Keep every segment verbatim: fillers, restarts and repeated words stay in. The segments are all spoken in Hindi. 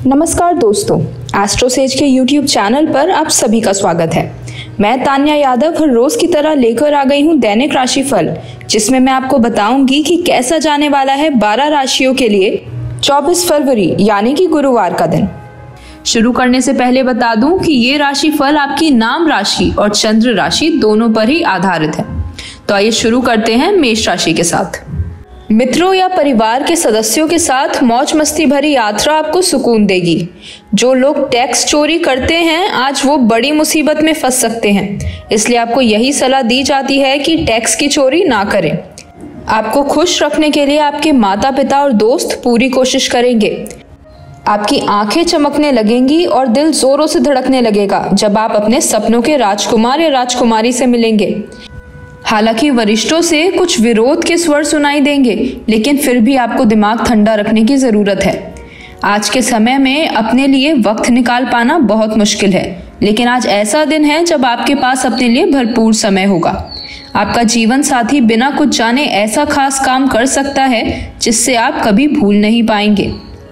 नमस्कार दोस्तों, एस्ट्रोसेज के यूट्यूब चैनल पर आप सभी का स्वागत है। मैं तान्या यादव हर रोज की तरह लेकर आ गई हूँ दैनिक राशिफल, जिसमें मैं आपको बताऊंगी कि कैसा जाने वाला है बारह राशियों के लिए चौबीस फरवरी यानी कि गुरुवार का दिन। शुरू करने से पहले बता दूं कि ये राशिफल आपकी नाम राशि और चंद्र राशि दोनों पर ही आधारित है। तो आइए शुरू करते हैं मेष राशि के साथ। मित्रों या परिवार के सदस्यों के साथ मौज मस्ती भरी यात्रा आपको सुकून देगी। जो लोग टैक्स चोरी करते हैं आज वो बड़ी मुसीबत में फंस सकते हैं, इसलिए आपको यही सलाह दी जाती है कि टैक्स की चोरी ना करें। आपको खुश रखने के लिए आपके माता पिता और दोस्त पूरी कोशिश करेंगे। आपकी आंखें चमकने लगेंगी और दिल जोरों से धड़कने लगेगा जब आप अपने सपनों के राजकुमार या राजकुमारी से मिलेंगे। हालांकि वरिष्ठों से कुछ विरोध के स्वर सुनाई देंगे, लेकिन फिर भी आपको दिमाग ठंडा रखने की जरूरत है। आज के समय में अपने लिए वक्त निकाल पाना बहुत मुश्किल है, लेकिन आज ऐसा दिन है जब आपके पास अपने लिए भरपूर समय होगा। आपका जीवन साथी बिना कुछ जाने ऐसा खास काम कर सकता है जिससे आप कभी भूल नहीं पाएंगे।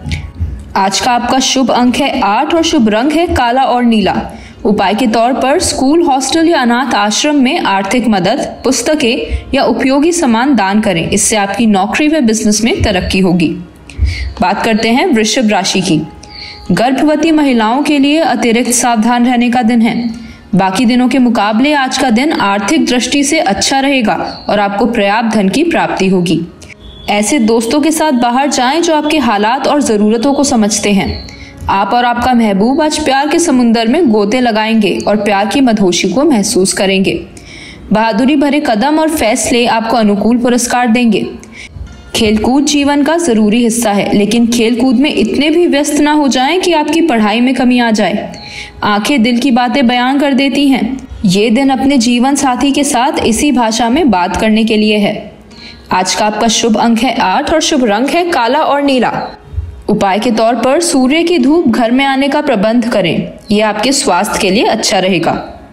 आज का आपका शुभ अंक है आठ और शुभ रंग है काला और नीला। उपाय के तौर पर स्कूल, हॉस्टल या अनाथ आश्रम में आर्थिक मदद, पुस्तकें या उपयोगी सामान दान करें। इससे आपकी नौकरी व बिजनेस में तरक्की होगी। बात करते हैं वृषभ राशि की। गर्भवती महिलाओं के लिए अतिरिक्त सावधान रहने का दिन है। बाकी दिनों के मुकाबले आज का दिन आर्थिक दृष्टि से अच्छा रहेगा और आपको पर्याप्त धन की प्राप्ति होगी। ऐसे दोस्तों के साथ बाहर जाएं जो आपके हालात और जरूरतों को समझते हैं। आप और आपका महबूब आज प्यार के समुंदर में गोते लगाएंगे और प्यार की मदहोशी को महसूस करेंगे। बहादुरी भरे कदम और फैसले आपको अनुकूल पुरस्कार देंगे। खेलकूद जीवन का जरूरी हिस्सा है, लेकिन खेलकूद में इतने भी व्यस्त ना हो जाएं कि आपकी पढ़ाई में कमी आ जाए। आंखें दिल की बातें बयां कर देती हैं। ये दिन अपने जीवन साथी के साथ इसी भाषा में बात करने के लिए है। आज का आपका शुभ अंक है आठ और शुभ रंग है काला और नीला। उपाय के तौर पर सूर्य की धूप घर में आने का प्रबंध करें, यह आपके स्वास्थ्य के लिए अच्छा रहेगा।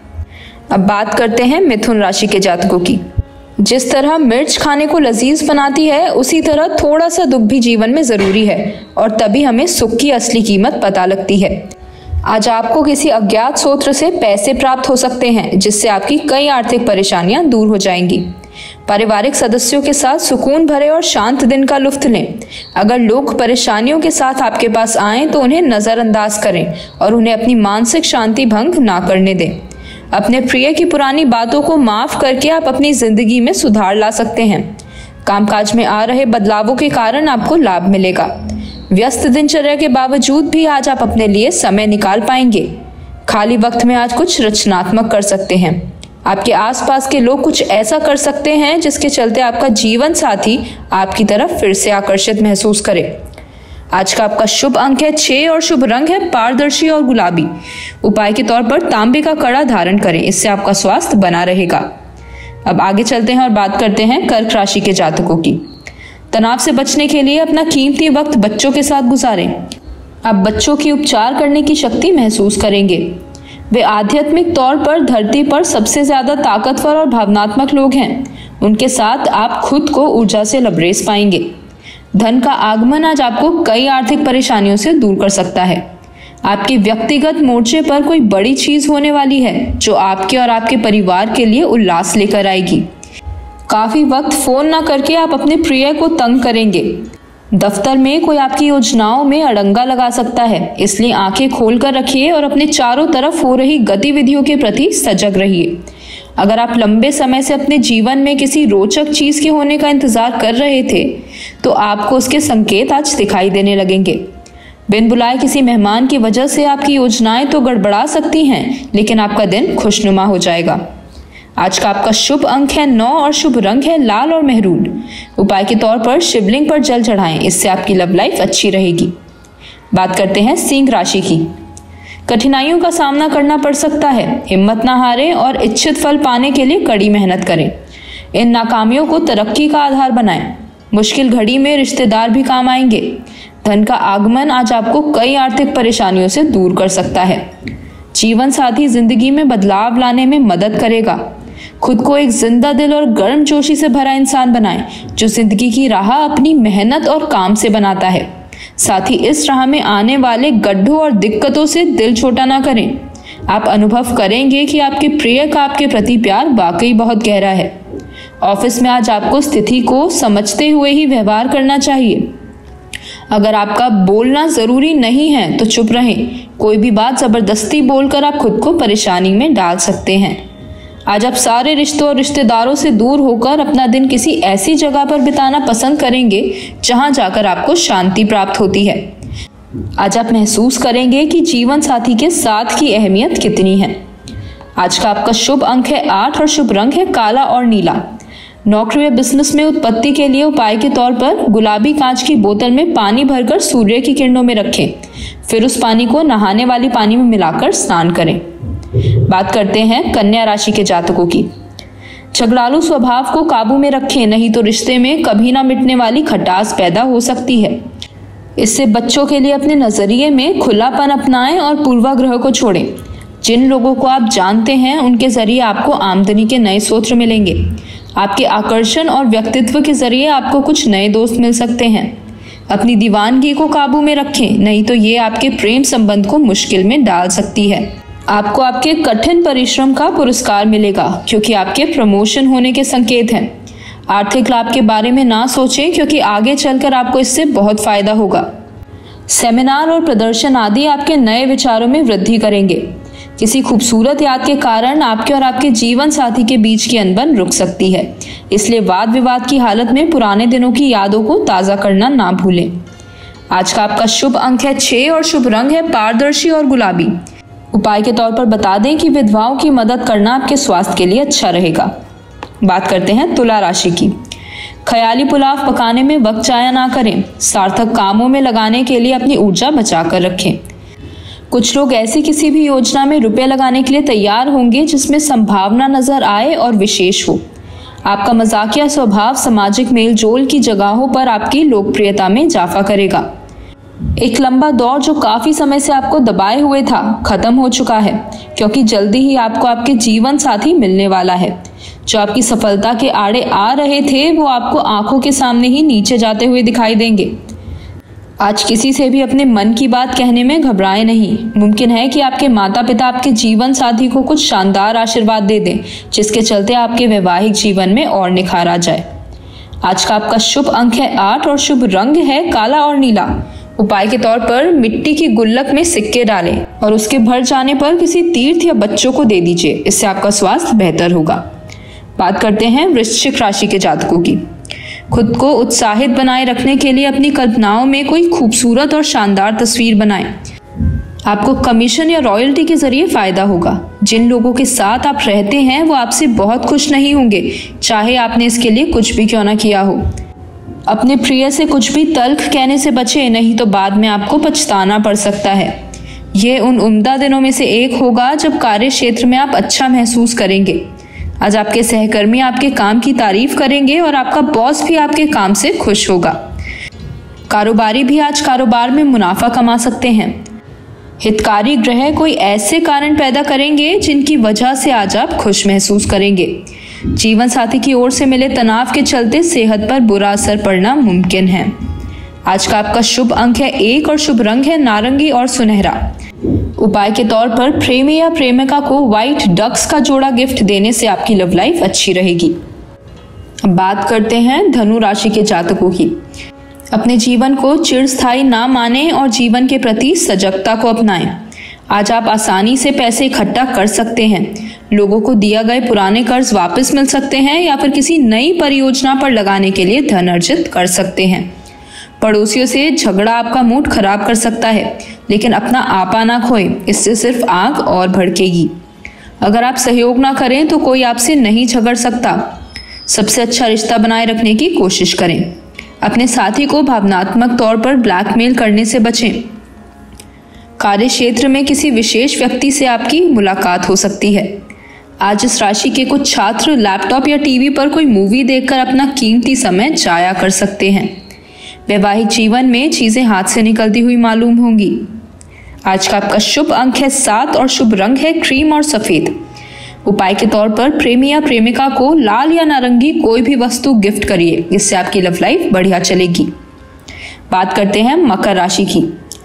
अब बात करते हैं मिथुन राशि के जातकों की। जिस तरह मिर्च खाने को लजीज बनाती है, उसी तरह थोड़ा सा दुख भी जीवन में जरूरी है और तभी हमें सुख की असली कीमत पता लगती है। आज आपको किसी अज्ञात स्रोत से पैसे प्राप्त हो सकते हैं, जिससे आपकी कई आर्थिक परेशानियां दूर हो जाएंगी। पारिवारिक सदस्यों के साथ सुकून भरे और शांत दिन का लुत्फ लें। अगर लोग परेशानियों के साथ आपके पास आएं तो उन्हें नजरअंदाज करें और उन्हें अपनी मानसिक शांति भंग ना करने दें। अपने प्रिय की पुरानी बातों को माफ करके आप अपनी जिंदगी में सुधार ला सकते हैं। कामकाज में आ रहे बदलावों के कारण आपको लाभ मिलेगा। व्यस्त दिनचर्या के बावजूद भी आज आप अपने लिए समय निकाल पाएंगे। खाली वक्त में आज कुछ रचनात्मक कर सकते हैं। आपके आसपास के लोग कुछ ऐसा कर सकते हैं जिसके चलते आपका जीवन साथी आपकी तरफ फिर से आकर्षित महसूस करे। आज का आपका शुभ अंक है छह और शुभ रंग है पारदर्शी और गुलाबी। उपाय के तौर पर तांबे का कड़ा धारण करें, इससे आपका स्वास्थ्य बना रहेगा। अब आगे चलते हैं और बात करते हैं कर्क राशि के जातकों की। तनाव से बचने के लिए अपना कीमती वक्त बच्चों के साथ गुजारें। आप बच्चों की उपचार करने की शक्ति महसूस करेंगे। वे आध्यात्मिक तौर पर धरती पर सबसे ज्यादा ताकतवर और भावनात्मक लोग हैं। उनके साथ आप खुद को ऊर्जा से लबरेज पाएंगे। धन का आगमन आज आपको कई आर्थिक परेशानियों से दूर कर सकता है। आपके व्यक्तिगत मोर्चे पर कोई बड़ी चीज होने वाली है जो आपके और आपके परिवार के लिए उल्लास लेकर आएगी। काफी वक्त फोन ना करके आप अपने प्रिय को तंग करेंगे। दफ्तर में कोई आपकी योजनाओं में अड़ंगा लगा सकता है, इसलिए आंखें खोलकर रखिए और अपने चारों तरफ हो रही गतिविधियों के प्रति सजग रहिए। अगर आप लंबे समय से अपने जीवन में किसी रोचक चीज के होने का इंतजार कर रहे थे, तो आपको उसके संकेत आज दिखाई देने लगेंगे। बिन बुलाए किसी मेहमान की वजह से आपकी योजनाएं तो गड़बड़ा सकती हैं, लेकिन आपका दिन खुशनुमा हो जाएगा। आज का आपका शुभ अंक है नौ और शुभ रंग है लाल और मेहरून। उपाय के तौर पर शिवलिंग पर जल चढ़ाएं, इससे आपकी लव लाइफ अच्छी रहेगी। बात करते हैं सिंह राशि की। कठिनाइयों का सामना करना पड़ सकता है, हिम्मत ना हारें और इच्छित फल पाने के लिए कड़ी मेहनत करें। इन नाकामियों को तरक्की का आधार बनाएं। मुश्किल घड़ी में रिश्तेदार भी काम आएंगे। धन का आगमन आज आपको कई आर्थिक परेशानियों से दूर कर सकता है। जीवन साथी जिंदगी में बदलाव लाने में मदद करेगा। खुद को एक जिंदा दिल और गर्मजोशी से भरा इंसान बनाएं, जो जिंदगी की राह अपनी मेहनत और काम से बनाता है। साथ ही इस राह में आने वाले गड्ढों और दिक्कतों से दिल छोटा ना करें। आप अनुभव करेंगे कि आपके प्रिय का आपके प्रति प्यार वाकई बहुत गहरा है। ऑफिस में आज आपको स्थिति को समझते हुए ही व्यवहार करना चाहिए। अगर आपका बोलना जरूरी नहीं है तो चुप रहें। कोई भी बात जबरदस्ती बोलकर आप खुद को परेशानी में डाल सकते हैं। आज आप सारे रिश्तों और रिश्तेदारों से दूर होकर अपना दिन किसी ऐसी जगह पर बिताना पसंद करेंगे जहां जाकर आपको शांति प्राप्त होती है। आज आप महसूस करेंगे कि जीवन साथी के साथ की अहमियत कितनी है। आज का आपका शुभ अंक है आठ और शुभ रंग है काला और नीला। नौकरी या बिजनेस में उत्पत्ति के लिए उपाय के तौर पर गुलाबी कांच की बोतल में पानी भरकर सूर्य की किरणों में रखें, फिर उस पानी को नहाने वाली पानी में मिलाकर स्नान करें। बात करते हैं कन्या राशि के जातकों की। झगड़ालू स्वभाव को काबू में रखें, नहीं तो रिश्ते में कभी ना मिटने वाली खटास पैदा हो सकती है। इससे बच्चों के लिए अपने नजरिए में खुलापन अपनाएं और पूर्वाग्रह को छोड़ें। जिन लोगों को आप जानते हैं उनके जरिए आपको आमदनी के नए स्रोत मिलेंगे। आपके आकर्षण और व्यक्तित्व के जरिए आपको कुछ नए दोस्त मिल सकते हैं। अपनी दीवानगी को काबू में रखें, नहीं तो ये आपके प्रेम संबंध को मुश्किल में डाल सकती है। आपको आपके कठिन परिश्रम का पुरस्कार मिलेगा क्योंकि आपके प्रमोशन होने के संकेत हैं। आर्थिक लाभ के बारे में ना सोचें क्योंकि आगे चलकर आपको इससे बहुत फायदा होगा। सेमिनार और प्रदर्शन आदि आपके नए विचारों में वृद्धि करेंगे। किसी खूबसूरत याद के कारण आपके और आपके जीवन साथी के बीच की अनबन रुक सकती है, इसलिए वाद विवाद की हालत में पुराने दिनों की यादों को ताज़ा करना ना भूलें। आज का आपका शुभ अंक है छह और शुभ रंग है पारदर्शी और गुलाबी। उपाय के तौर पर बता दें कि विधवाओं की मदद करना आपके स्वास्थ्य के लिए अच्छा रहेगा। बात करते हैं तुला राशि की। ख्याली पुलाव पकाने में वक्त जाया ना करें। सार्थक कामों में लगाने के लिए अपनी ऊर्जा बचा कर रखें। कुछ लोग ऐसी किसी भी योजना में रुपए लगाने के लिए तैयार होंगे जिसमें संभावना नजर आए और विशेष हो। आपका मजाकिया स्वभाव सामाजिक मेलजोल की जगहों पर आपकी लोकप्रियता में इजाफा करेगा। एक लंबा दौर जो काफी समय से आपको दबाए हुए था खत्म हो चुका है, क्योंकि जल्दी ही आपको आपके जीवन साथी मिलने वाला है। जो आपकी सफलता के आड़े आ रहे थे वो आपको आंखों के सामने ही नीचे जाते हुए दिखाई देंगे। आज किसी से भी अपने मन की बात कहने में घबराएं नहीं। मुमकिन है कि आपके माता पिता आपके जीवन साथी को कुछ शानदार आशीर्वाद दे दें, जिसके चलते आपके वैवाहिक जीवन में और निखार आ जाए। आज का आपका शुभ अंक है आठ और शुभ रंग है काला और नीला। उपाय के तौर पर मिट्टी की गुल्लक में सिक्के डालें और उसके भर जाने पर किसी तीर्थ या बच्चों को दे दीजिए। इससे आपका स्वास्थ्य बेहतर होगा। बात करते हैं वृश्चिक राशि के जातकों की। खुद को उत्साहित बनाए रखने के लिए अपनी कल्पनाओं में कोई खूबसूरत और शानदार तस्वीर बनाएं। आपको कमीशन या रॉयल्टी के जरिए फायदा होगा। जिन लोगों के साथ आप रहते हैं वो आपसे बहुत खुश नहीं होंगे, चाहे आपने इसके लिए कुछ भी क्यों ना किया हो। अपने प्रिय से कुछ भी तल्ख कहने से बचें, नहीं तो बाद में आपको पछताना पड़ सकता है। ये उन उम्दा दिनों में से एक होगा जब कार्य क्षेत्र में आप अच्छा महसूस करेंगे। आज आपके सहकर्मी आपके काम की तारीफ करेंगे और आपका बॉस भी आपके काम से खुश होगा। कारोबारी भी आज कारोबार में मुनाफा कमा सकते हैं। हितकारी ग्रह कोई ऐसे कारण पैदा करेंगे जिनकी वजह से आज आप खुश महसूस करेंगे। जीवन साथी की ओर से मिले तनाव के चलते सेहत पर बुरा असर पड़ना मुमकिन है। आज का आपका शुभ अंक है एक और शुभ रंग है नारंगी और सुनहरा। उपाय के तौर पर प्रेमी या प्रेमिका को व्हाइट डक्स का जोड़ा गिफ्ट देने से आपकी लव लाइफ अच्छी रहेगी। अब बात करते हैं धनु राशि के जातकों की। अपने जीवन को चिरस्थायी ना माने और जीवन के प्रति सजगता को अपनाएं। आज आप आसानी से पैसे इकट्ठा कर सकते हैं। लोगों को दिया गए पुराने कर्ज वापस मिल सकते हैं या फिर किसी नई परियोजना पर लगाने के लिए धन अर्जित कर सकते हैं। पड़ोसियों से झगड़ा आपका मूड खराब कर सकता है, लेकिन अपना आपा ना खोएं, इससे सिर्फ आग और भड़केगी। अगर आप सहयोग ना करें तो कोई आपसे नहीं झगड़ सकता। सबसे अच्छा रिश्ता बनाए रखने की कोशिश करें। अपने साथी को भावनात्मक तौर पर ब्लैकमेल करने से बचें। कार्य क्षेत्र में किसी विशेष व्यक्ति से आपकी मुलाकात हो सकती है। आज इस राशि के कुछ छात्र लैपटॉप या टीवी पर कोई मूवी देखकर अपना कीमती समय जाया कर सकते हैं। वैवाहिक जीवन में चीजें हाथ से निकलती हुई मालूम होंगी। आज का आपका शुभ अंक है सात और शुभ रंग है क्रीम और सफेद। उपाय के तौर पर प्रेमी या प्रेमिका को लाल या नारंगी कोई भी वस्तु गिफ्ट करिए, इससे आपकी लव लाइफ बढ़िया चलेगी। बात करते हैं मकर राशि की।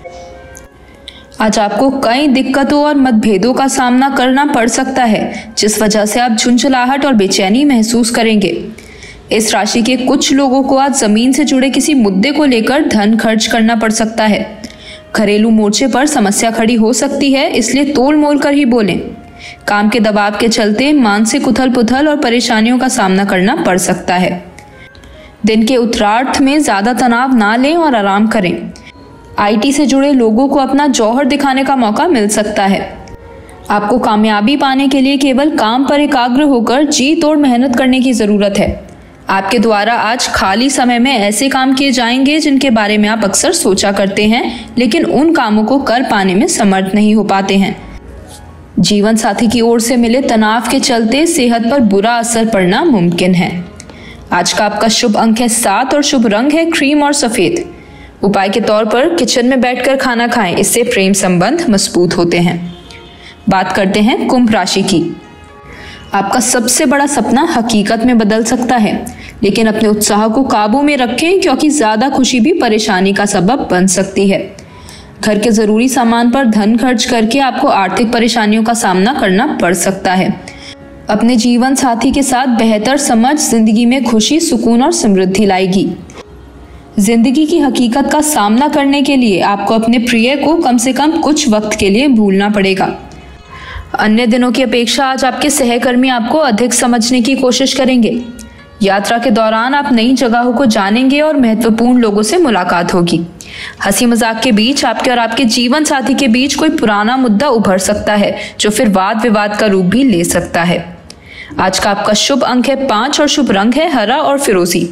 आज आपको कई दिक्कतों और मतभेदों का सामना करना पड़ सकता है, जिस वजह से आप झुंझलाहट और बेचैनी महसूस करेंगे। इस राशि के कुछ लोगों को आज जमीन से जुड़े किसी मुद्दे को लेकर धन खर्च करना पड़ सकता है। घरेलू मोर्चे पर समस्या खड़ी हो सकती है, इसलिए तोल मोल कर ही बोलें। काम के दबाव के चलते मानसिक उथल पुथल और परेशानियों का सामना करना पड़ सकता है। दिन के उत्तरार्ध में ज्यादा तनाव ना लें और आराम करें। आईटी से जुड़े लोगों को अपना जौहर दिखाने का मौका मिल सकता है। आपको कामयाबी पाने के लिए केवल काम पर एकाग्र होकर जी तोड़ मेहनत करने की जरूरत है। आपके द्वारा आज खाली समय में ऐसे काम किए जाएंगे जिनके बारे में आप अक्सर सोचा करते हैं, लेकिन उन कामों को कर पाने में समर्थ नहीं हो पाते हैं। जीवन साथी की ओर से मिले तनाव के चलते सेहत पर बुरा असर पड़ना मुमकिन है। आज का आपका शुभ अंक है सात और शुभ रंग है क्रीम और सफेद। उपाय के तौर पर किचन में बैठकर खाना खाएं, इससे प्रेम संबंध मजबूत होते हैं। बात करते हैं कुंभ राशि की। आपका सबसे बड़ा सपना हकीकत में बदल सकता है, लेकिन अपने उत्साह को काबू में रखें, क्योंकि ज्यादा खुशी भी परेशानी का सबब बन सकती है। घर के जरूरी सामान पर धन खर्च करके आपको आर्थिक परेशानियों का सामना करना पड़ सकता है। अपने जीवन साथी के साथ बेहतर समझ जिंदगी में खुशी, सुकून और समृद्धि लाएगी। जिंदगी की हकीकत का सामना करने के लिए आपको अपने प्रिय को कम से कम कुछ वक्त के लिए भूलना पड़ेगा। अन्य दिनों की अपेक्षा आज आपके सहकर्मी आपको अधिक समझने की कोशिश करेंगे। यात्रा के दौरान आप नई जगहों को जानेंगे और महत्वपूर्ण लोगों से मुलाकात होगी। हंसी मजाक के बीच आपके और आपके जीवन साथी के बीच कोई पुराना मुद्दा उभर सकता है, जो फिर वाद विवाद का रूप भी ले सकता है। आज का आपका शुभ अंक है पांच और शुभ रंग है हरा और फिरोजी।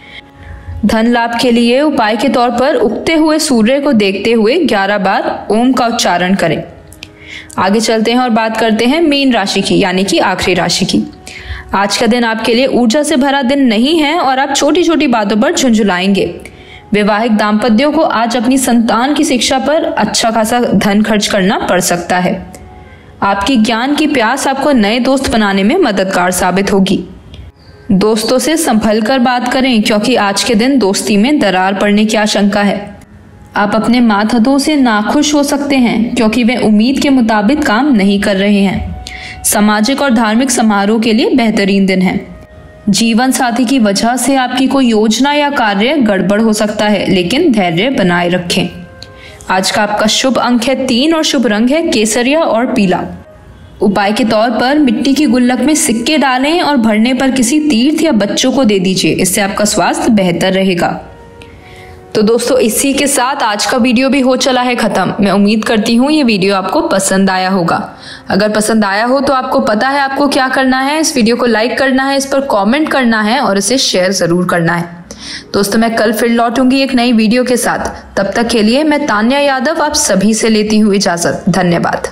धन लाभ के लिए उपाय के तौर पर उगते हुए सूर्य को देखते हुए ग्यारह बार ओम का उच्चारण करें। आगे चलते हैं और बात करते हैं मीन राशि की, यानी कि आखिरी राशि की। आज का दिन आपके लिए ऊर्जा से भरा दिन नहीं है और आप छोटी छोटी बातों पर झुंझुलाएंगे। वैवाहिक दाम्पत्यों को आज अपनी संतान की शिक्षा पर अच्छा खासा धन खर्च करना पड़ सकता है। आपकी ज्ञान की प्यास आपको नए दोस्त बनाने में मददगार साबित होगी। दोस्तों से संभल कर बात करें, क्योंकि आज के दिन दोस्ती में दरार पड़ने की आशंका है। आप अपने मातहतों से नाखुश हो सकते हैं, क्योंकि वे उम्मीद के मुताबिक काम नहीं कर रहे हैं। सामाजिक और धार्मिक समारोह के लिए बेहतरीन दिन है। जीवन साथी की वजह से आपकी कोई योजना या कार्य गड़बड़ हो सकता है, लेकिन धैर्य बनाए रखें। आज का आपका शुभ अंक है तीन और शुभ रंग है केसरिया और पीला। उपाय के तौर पर मिट्टी की गुल्लक में सिक्के डालें और भरने पर किसी तीर्थ या बच्चों को दे दीजिए, इससे आपका स्वास्थ्य बेहतर रहेगा। तो दोस्तों, इसी के साथ आज का वीडियो भी हो चला है खत्म। मैं उम्मीद करती हूँ ये वीडियो आपको पसंद आया होगा। अगर पसंद आया हो तो आपको पता है आपको क्या करना है। इस वीडियो को लाइक करना है, इस पर कमेंट करना है और इसे शेयर जरूर करना है। दोस्तों, मैं कल फिर लौटूंगी एक नई वीडियो के साथ। तब तक के लिए मैं तान्या यादव आप सभी से लेती हूँ इजाजत। धन्यवाद।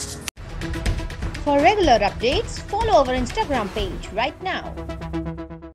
For regular updates, follow our Instagram page right now.